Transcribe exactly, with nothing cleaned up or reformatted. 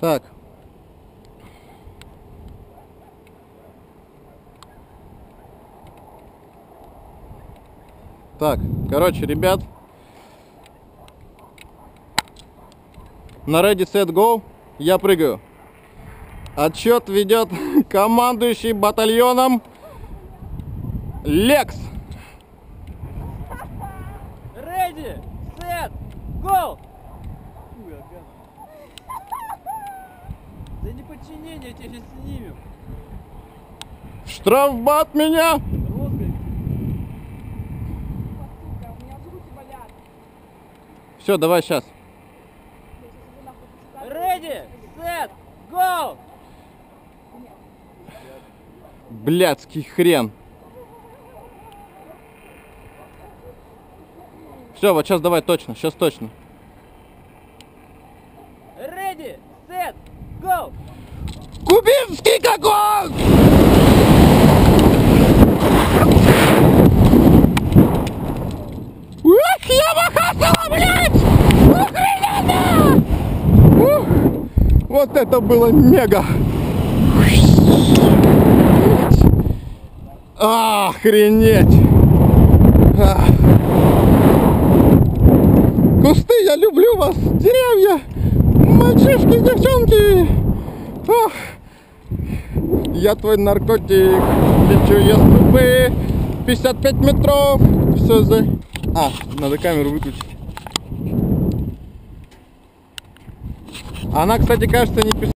Так. Так, короче, ребят. На ready, set, go. Я прыгаю. Отчет ведет командующий батальоном Лекс. Ready, set, go! За неподчинение тебя сейчас снимем. Штрафбат меня! Розгой. Все, давай сейчас. Ready, set, go! Блядский хрен. Все, вот сейчас давай точно, сейчас точно. Ready, set, go! Кубинский какой! Ух, я махасала, блядь! Охрененно! Ух, вот это было мега! Охренеть! Ах. Кусты, я люблю вас! Деревья! Мальчишки, девчонки! Ох. Я твой наркотик! Лечу я с трубы! пятьдесят пять метров! Все за... А, надо камеру выключить. Она, кстати, кажется, не писала.